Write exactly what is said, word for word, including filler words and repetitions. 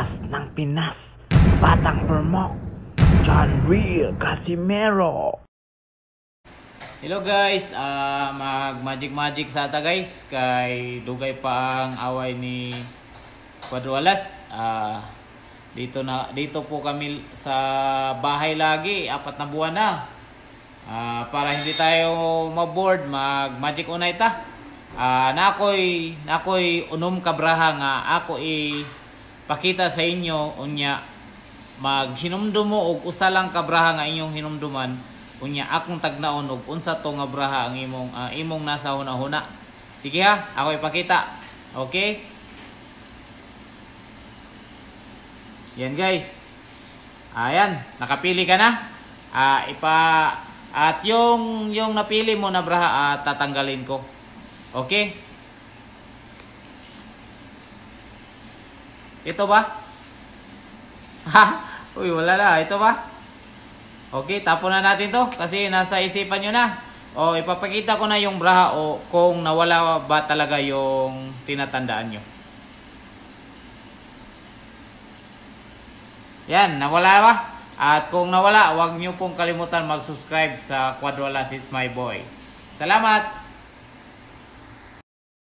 Pinas ng Pinas, Batang Permok, John Real Casimero. Hello guys, uh, mag magic magic sa ata guys, kay dugay pa ang away ni Cuadro Alas. Uh, dito na dito po kami sa bahay lagi, apat na buwan na. Uh, para hindi tayo ma-board, mag magic unay ta. Uh, na ako'y na ako'y unom kabraha nga ako i pakita sa inyo unya maghinumdum mo og usa lang kabraha nga inyong hinumduman unya akong tagnaon og unsa to nga braha ang imong uh, imong nasa hunahuna. Sige ha, ako ipakita. Okay? Yan guys. Ayan, nakapili ka na. Ah, uh, ipa at yung yung napili mo na braha uh, tatanggalin ko. Okay? Ito ba? Ha? Uy, wala na. Ito ba? Okay, tapon na natin to kasi nasa isipan nyo na. O, ipapakita ko na yung braha o kung nawala ba talaga yung tinatandaan nyo. Yan, nawala ba? At kung nawala, huwag nyo pong kalimutan mag-subscribe sa Cuadro Alas is my boy. Salamat!